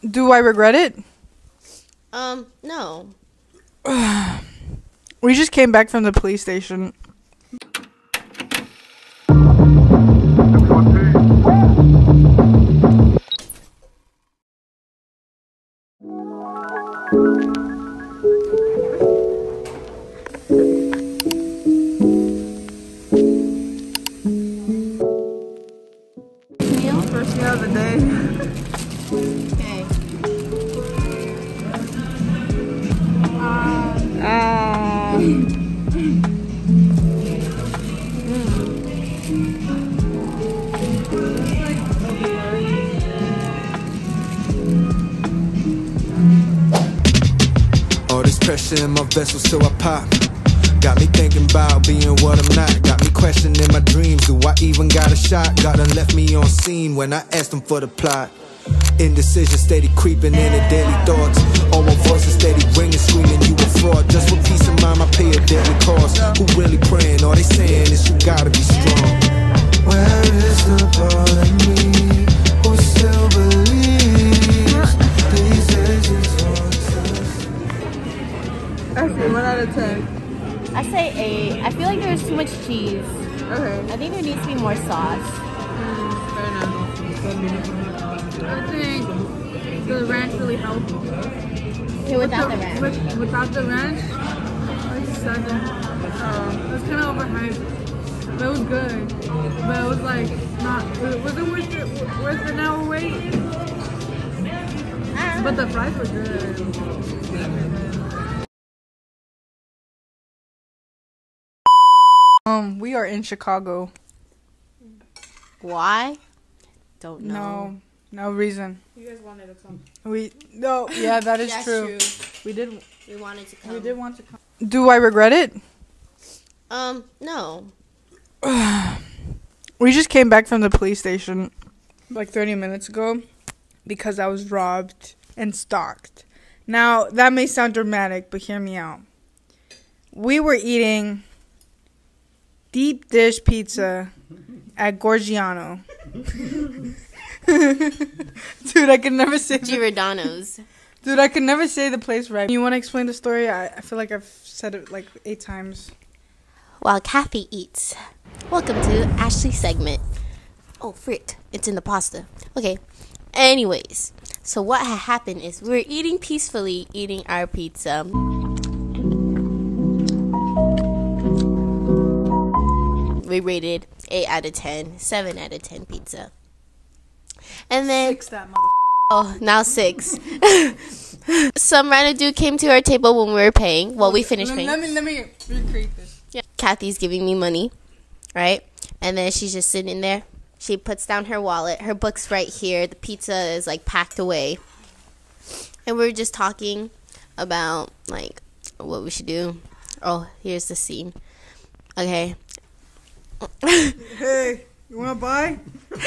Do I regret it? No. We just came back from the police station. First meal of the day. Okay. All this pressure in my vessel, so I pop. Got me thinking about being what I'm not. Got me questioning my dreams. Do I even got a shot? God done left me on scene when I asked him for the plot. Indecision steady creeping in the daily thoughts. All my voices steady ringing, screaming you a fraud. Just for peace of mind I pay a deadly cost. Who really praying? All they saying is you gotta be strong. Where is the part of me who still believes these edges on us? Okay, 1 out of 10. I say 8. I feel like there's too much cheese. Okay. I think there needs to be more sauce. Fair enough. I think the ranch really helped. Okay, without the ranch. Without the ranch, like 7. It was kind of overhyped, but it was good. But it was like not. Was it worth an hour wait? But the fries were good. We are in Chicago. Why? Don't know. No reason. You guys wanted to come. Yeah, that is That's true. true. We wanted to come. We did want to come. Do I regret it? No. We just came back from the police station like 30 minutes ago because I was robbed and stalked. Now, that may sound dramatic, but hear me out. We were eating deep dish pizza at Gorgiano. Dude, I can never say Giordano's. Dude, I can never say the place right. You want to explain the story? I feel like I've said it like 8 times. While Kathy eats. Welcome to Ashley's segment. Oh, frick. It's in the pasta. Okay. Anyways. So what had happened is we were eating peacefully, eating our pizza. We rated 8 out of 10, 7 out of 10 pizza. And then 6 that mother. Oh, now 6. Some random dude came to our table when we were paying. Well, we finished paying. Let me recreate this. Yeah. Kathy's giving me money, right? And then she's just sitting there. She puts down her wallet. Her book's right here. The pizza is like packed away. And we're just talking about like what we should do. Oh, here's the scene. Okay. Hey, you wanna buy?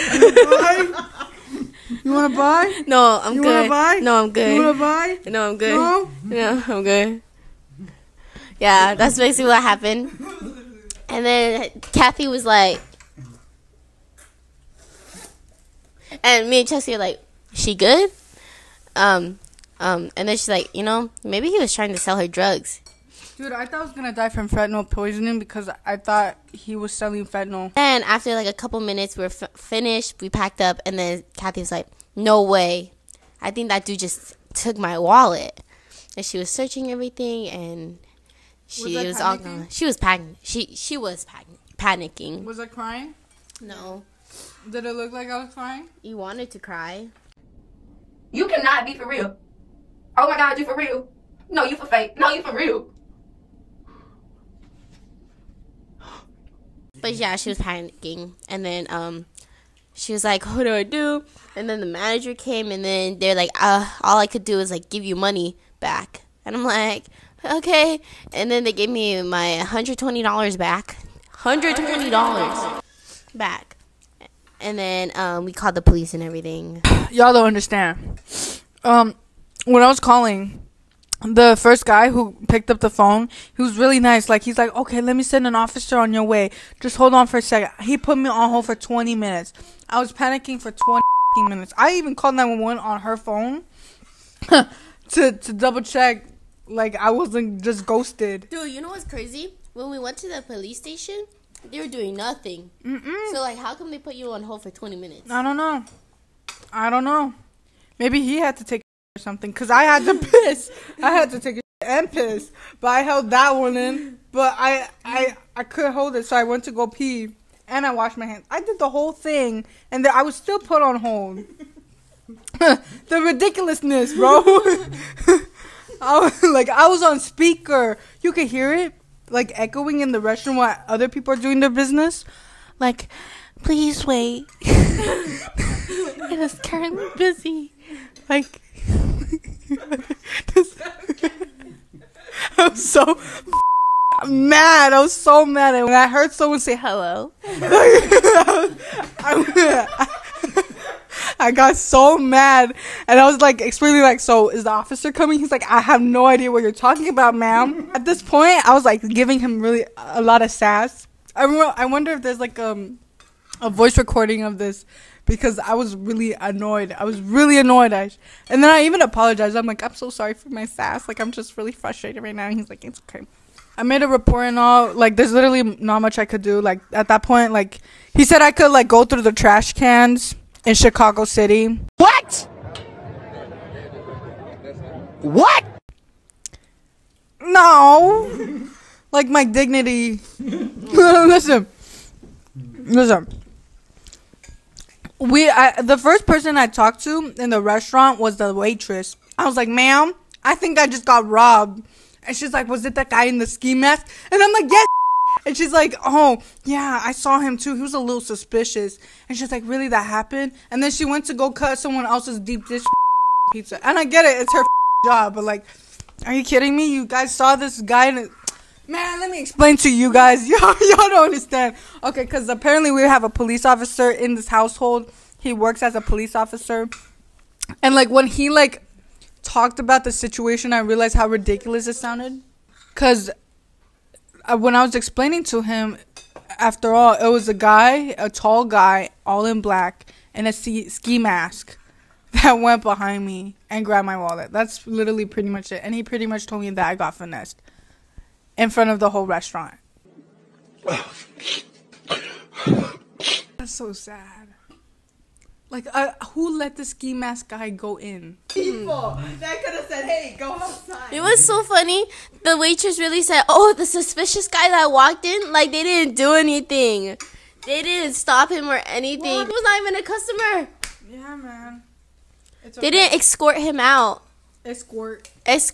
You wanna buy? No, I'm you good. You wanna buy? No, I'm good. You wanna buy? No, I'm good. No? No, I'm good. Yeah, that's basically what happened. And then Kathy was like, and me and Chelsea are like, she good? And then she's like, maybe he was trying to sell her drugs. Dude, I thought I was gonna die from fentanyl poisoning because I thought he was selling fentanyl. And after like a couple minutes, we were finished. We packed up, and then Kathy was like, "No way! I think that dude just took my wallet." And she was searching everything, and she was all gone. She was packing. She was panicking. Was I crying? No. Did it look like I was crying? You wanted to cry. You cannot be for real. Oh my God, you for real? No, you for fake. No, you for real. But yeah, she was panicking, and then she was like, "What do I do?" And then the manager came, and then they're like, "All I could do is like give you money back." And I'm like, "Okay." And then they gave me my $120 back, $120 back. And then we called the police and everything. Y'all don't understand. When I was calling, the first guy who picked up the phone, he was really nice. Like, he's like, okay, let me send an officer on your way. Just hold on for a second. He put me on hold for 20 minutes. I was panicking for 20 minutes. I even called 911 on her phone to double check, like, I wasn't just ghosted. Dude, you know what's crazy? When we went to the police station, they were doing nothing. So, like, how come they put you on hold for 20 minutes? I don't know. Maybe he had to take or something, because I had to piss. I had to take a and piss. But I held that one in. But I couldn't hold it, so I went to go pee. And I washed my hands. I did the whole thing, and I was still put on hold. The ridiculousness, bro. I was on speaker. You could hear it, like, echoing in the restroom while other people are doing their business. Like, please wait. It is currently busy. Like, I was so mad. I was so mad. And when I heard someone say hello, I got so mad. And I was like explaining, like, so is the officer coming? He's like, I have no idea what you're talking about, ma'am. At this point, I was like giving him really a lot of sass. I wonder if there's like a voice recording of this, because I was really annoyed. And then I even apologized. I'm like, I'm so sorry for my sass. Like, I'm just really frustrated right now. And he's like, it's okay. I made a report and all. Like, there's literally not much I could do. Like, at that point, like, he said I could, like, go through the trash cans in Chicago City. What? What? No. Like, my dignity. Listen. The first person I talked to in the restaurant was the waitress. I was like, ma'am, I think I just got robbed. And she's like, was it that guy in the ski mask? And I'm like, yes. And she's like, oh, yeah, I saw him too. He was a little suspicious. And she's like, really, that happened? And then she went to go cut someone else's deep dish pizza. And I get it. It's her job. But, like, are you kidding me? You guys saw this guy and... Man, let me explain to you guys. Y'all don't understand. Okay, because apparently we have a police officer in this household. He works as a police officer. And, like, when he, like, talked about the situation, I realized how ridiculous it sounded. Because when I was explaining to him, after all, it was a tall guy, all in black, in a ski mask that went behind me and grabbed my wallet. That's literally pretty much it. And he pretty much told me that I got finessed in front of the whole restaurant. That's so sad. Like, who let the ski mask guy go in? People that could have said, hey, go outside. It was so funny. The waitress really said, oh, the suspicious guy that walked in, like, they didn't do anything. They didn't stop him or anything. What? He was not even a customer. Yeah, man. It's okay. They didn't escort him out. Escort. That's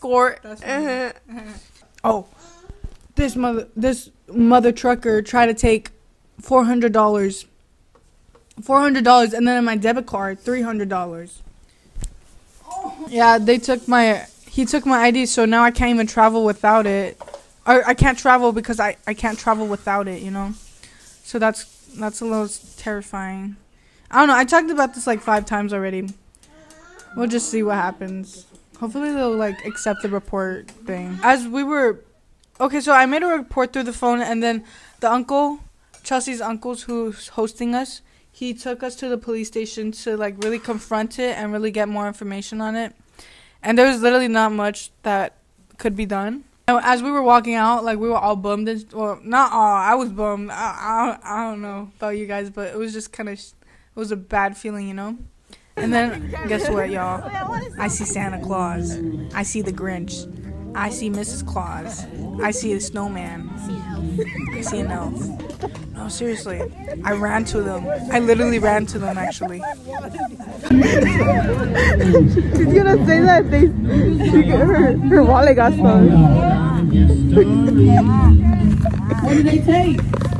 Oh. This mother trucker tried to take $400. $400, and then in my debit card, $300. Oh. Yeah, he took my ID, so now I can't even travel without it. Or I can't travel because I can't travel without it, you know? So that's a little terrifying. I don't know, I talked about this like 5 times already. We'll just see what happens. Hopefully they'll like accept the report thing. Okay, so I made a report through the phone, and then the uncle, Chelsea's uncles who's hosting us, he took us to the police station to, like, really confront it and really get more information on it. And there was literally not much that could be done. And as we were walking out, like, we were all bummed. Well, not all. I was bummed. I don't know about you guys, but it was just kind of, it was a bad feeling, you know? And then, guess what, y'all? I see Santa Claus. I see the Grinch. I see Mrs. Claus. I see a snowman. I see an elf. No, seriously. I ran to them. I literally ran to them, actually. She's gonna say that her wallet got stolen. What did they take?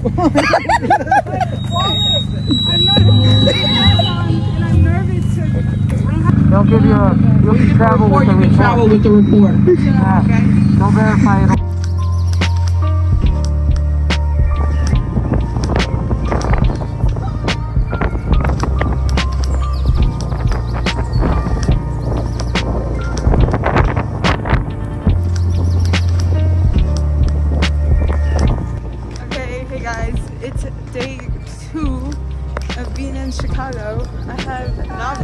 I'm nervous. They'll give you you'll travel with the report. You can travel with the report. Yeah. Okay. They'll verify it. Okay, hey guys, it's day 2 of being in Chicago. I have not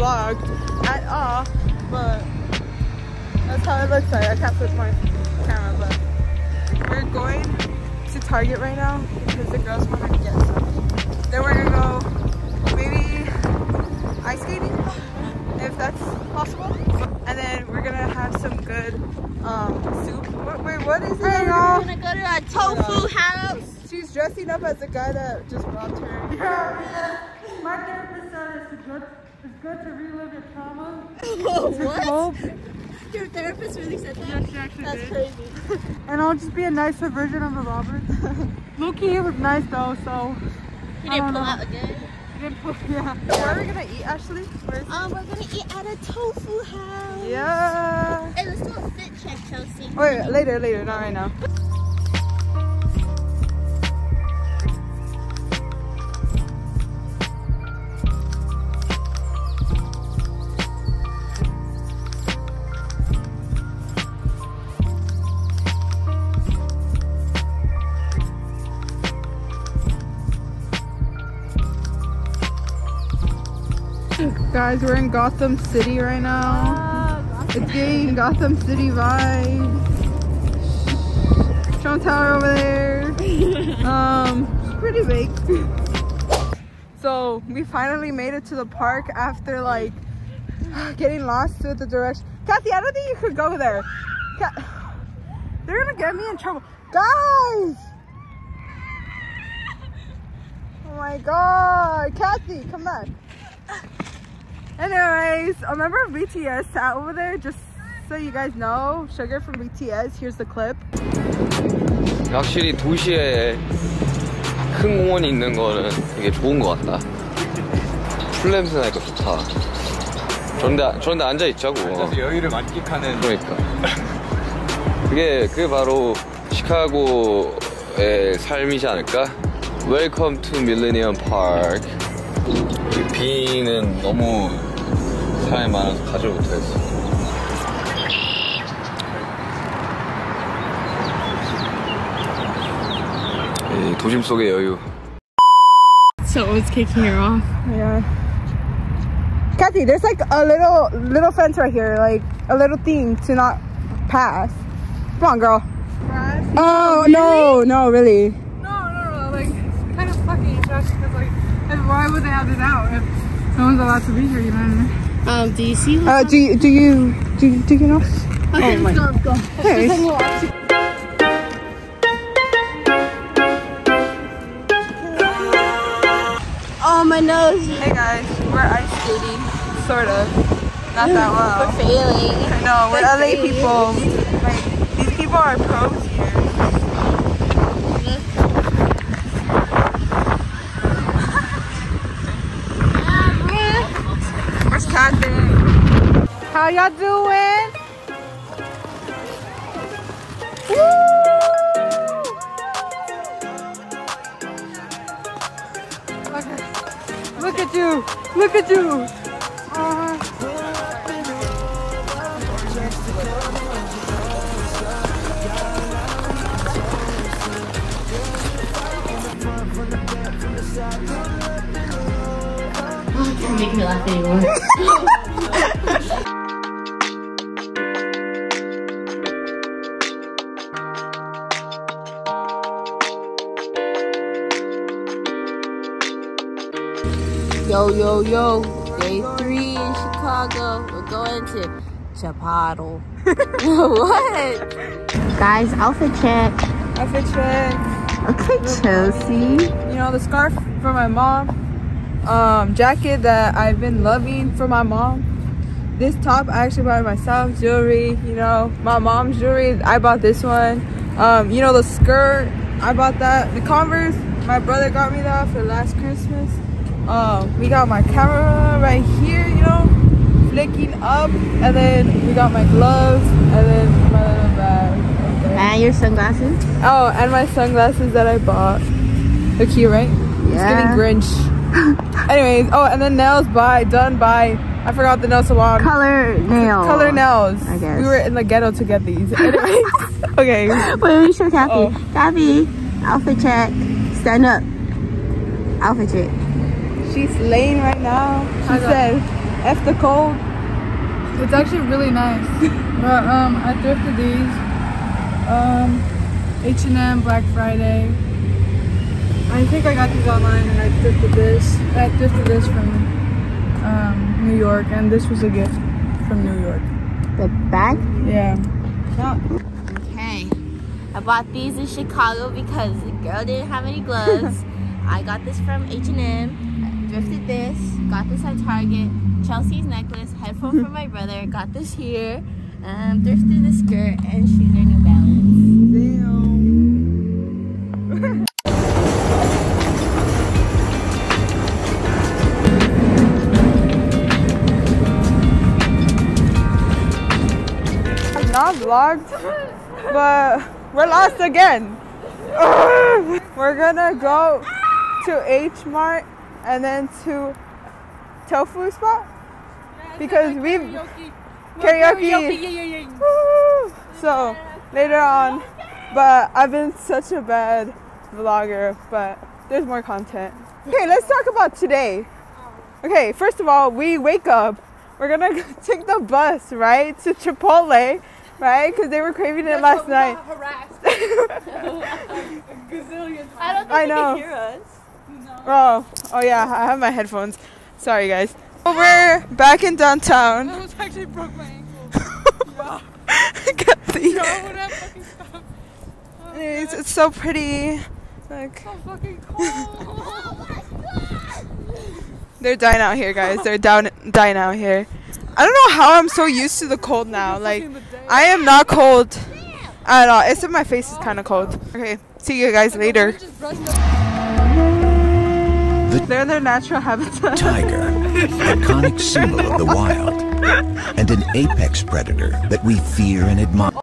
that's how it looks like. I can't switch my camera, but we're going to Target right now because the girls want to get some. Then we're gonna go maybe ice skating if that's possible, and then we're gonna have some good soup. Wait, what is it? We're gonna go to a tofu house. She's dressing up as the guy that just robbed her. My therapist said it's good to relive your trauma. What? Your therapist really said that? Yeah, she actually That's did. crazy. And I'll just be a nicer version of the robber. Low-key, it was nice though, so. You didn't pull out again? Yeah. Where are we gonna eat, Ashley? Where is We're gonna eat at a tofu house. Yeah. Hey, let's do a fit check, Chelsea. Wait, later, not right now. Guys, we're in Gotham City right now. It's getting Gotham City vibes. Trump Tower over there. It's pretty big. So we finally made it to the park after like getting lost with the direction. Kathy, I don't think you could go there. They're gonna get me in trouble. Guys! Oh my god. Kathy, come back. Anyways, a member of BTS sat over there, just so you guys know. Sugar from BTS, here's the clip. 확실히 도시에 큰 공원이 있는 거는 되게 좋은 것 같다. 풀 냄새 나니까 좋다. 저런데 앉아 있자고. 앉아서 여유를 만끽하는. 그러니까. 그게 바로 시카고의 삶이지 않을까? Welcome to Millennium Park. 이 비는 너무 사람이 많아서 가지를 못하겠어. 이 도심 속의 여유. Someone's kicking her off. Yeah. Kathy, there's like a little fence right here, like a little thing to not pass. Come on, girl. Oh, really? No, really. No, like, it's kind of fucking just because, like, why would they have this out if no one's allowed to be here, you know? Do you see? Do you know? Okay, let's go. Hey. Oh, my nose. Hey guys, we're ice skating, sort of. Not that well. We're failing. I know, we're LA people. Like, these people are pros here. Where's Kathy? How y'all doing? Woo! Look at you! Look at you! Can't make me laugh anymore. Yo, day 3 in Chicago. We're going to Chipotle. What? Guys, outfit check. Outfit check. Okay, Chelsea. You know, the scarf for my mom. Jacket that I've been loving for my mom. This top I actually bought it myself. Jewelry, you know, my mom's jewelry. I bought this one. You know, the skirt, I bought that. The Converse, my brother got me that for last Christmas. We got my camera right here, you know, flicking up, and then we got my gloves, and then my little bag right there. And your sunglasses. Oh, and my sunglasses that I bought. They're cute, right? Yeah. It's giving Grinch. Anyways, oh, and then nails done by, I forgot the nail salon. Color nails. I guess. We were in the ghetto to get these. Anyways, okay. Wait, let me show Kathy. Oh. Kathy, outfit check. Stand up. Outfit check. She's laying right now. She said, F the cold. It's actually really nice. But I thrifted these. H&M Black Friday. I think I got these online and I thrifted this. I thrifted this from New York, and this was a gift from New York. The bag? Yeah. Okay. I bought these in Chicago because the girl didn't have any gloves. I got this from H&M. Thrifted this. Got this at Target. Chelsea's necklace. Headphone for my brother. Got this here. Thrifted this skirt and shoes are New Balance. Damn. Not vlogged, but we're lost again. We're gonna go to H Mart and then to Tofu spot because we've karaoke. Woo! So later on, but I've been such a bad vlogger, but there's more content. Okay, let's talk about today. Okay, first of all, we wake up. We're gonna take the bus, right, to Chipotle. Right? Because they were craving it last night. I know. Hear us. Oh yeah, I have my headphones. Sorry guys. We're back in downtown. I almost actually broke my ankle. It's so pretty. Like, so fucking cold. They're dying out here, guys. They're dying out here. I don't know how I'm so used to the cold now. Like, I am not cold at all. Except my face is kind of cold. Okay, see you guys later. They're in their natural habitat. Tiger, iconic symbol of the wild, and an apex predator that we fear and admire.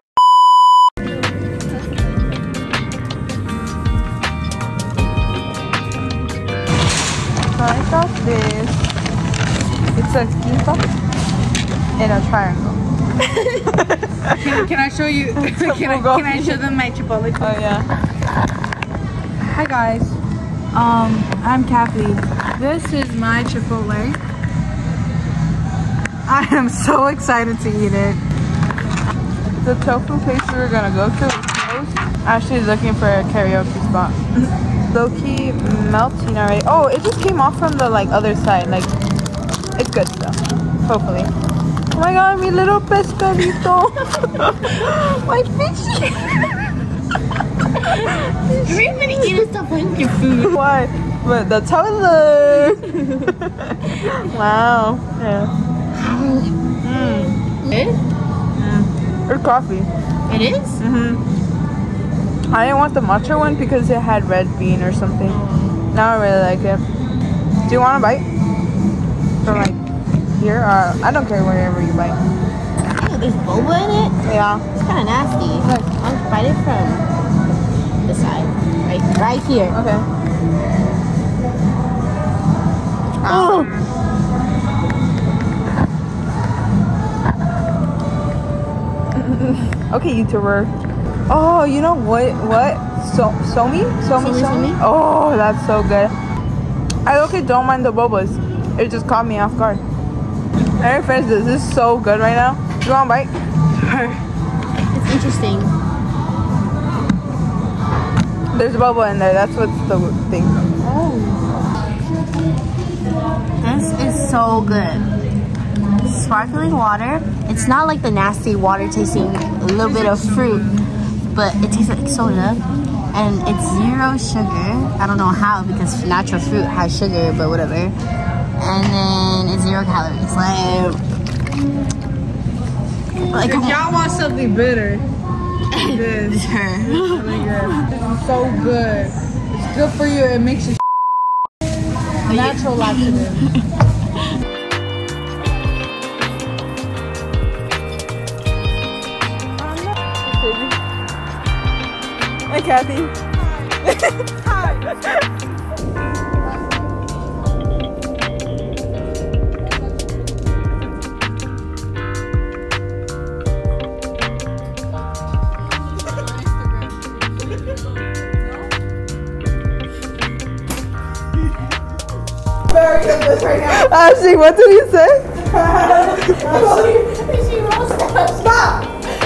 So I got this. It's a kimbap in a triangle. Can I show you? Can I show them my Chipotle? Oh yeah. Hi guys. I'm Kathy. This is my Chipotle. I am so excited to eat it. The tofu place we were gonna go to is closed. Ashley's looking for a karaoke spot. Low-key melting already. Oh, it just came off from the like other side. Like, it's good stuff. Hopefully. Oh my god, mi little pescadito. My fishy. You're gonna eat and stop playing with your food. Why? But the toilet. Wow. Yeah. Good? Or coffee. It is? I didn't want the matcha one because it had red bean or something. Now I really like it. Do you want a bite? From like here? I don't care wherever you bite. Oh, there's boba in it? Yeah. It's kind of nasty. I'll bite it from the side. Right here. Okay. Oh! Okay, YouTuber. Oh, you know what? Somi? Oh, that's so good. I don't mind the bobas. It just caught me off guard. I didn't finish this. This is so good right now. Do you want a bite? It's interesting. There's a bubble in there. That's what's the thing. Oh. This is so good. Sparkling water. It's not like the nasty water tasting a little bit of fruit, but it tastes like soda. And it's 0 sugar. I don't know how because natural fruit has sugar, but whatever. And then it's 0 calories. Like If y'all want something bitter, this is really good. This is so good. It's good for you. It makes you natural laxative. Hi, Kathy. Hi. Ashley, what did you say? Stop!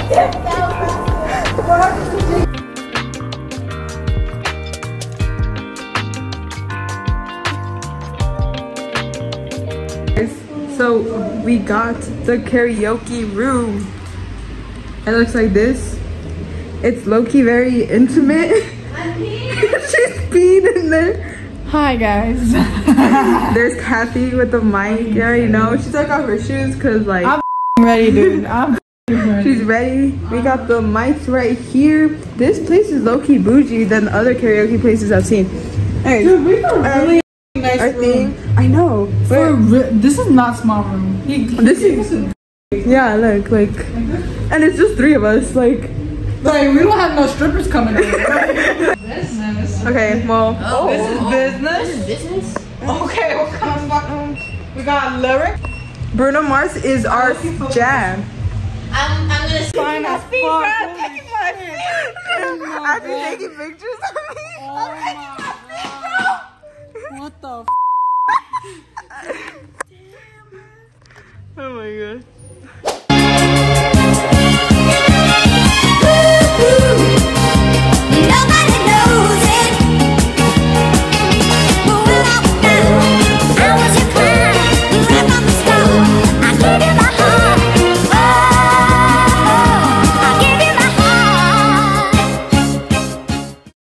So we got the karaoke room. It looks like this. It's low-key very intimate. She's peed in there. Hi guys. There's Kathy with the mic. Yeah, you know, she took off her shoes because like I'm ready, dude. She's ready. We got the mics right here. This place is low-key bougie than the other karaoke places I've seen. Hey, dude, we got really nice room. I know. This is not small room. This is yeah, look, like, and it's just 3 of us, like we don't have no strippers coming in. Business. Okay, well, this is business. This is business. okay, we got lyric. Bruno Mars is our jam. I'm gonna Fine as fuck. I've been taking pictures of me. Oh my god. What the f? Oh my god.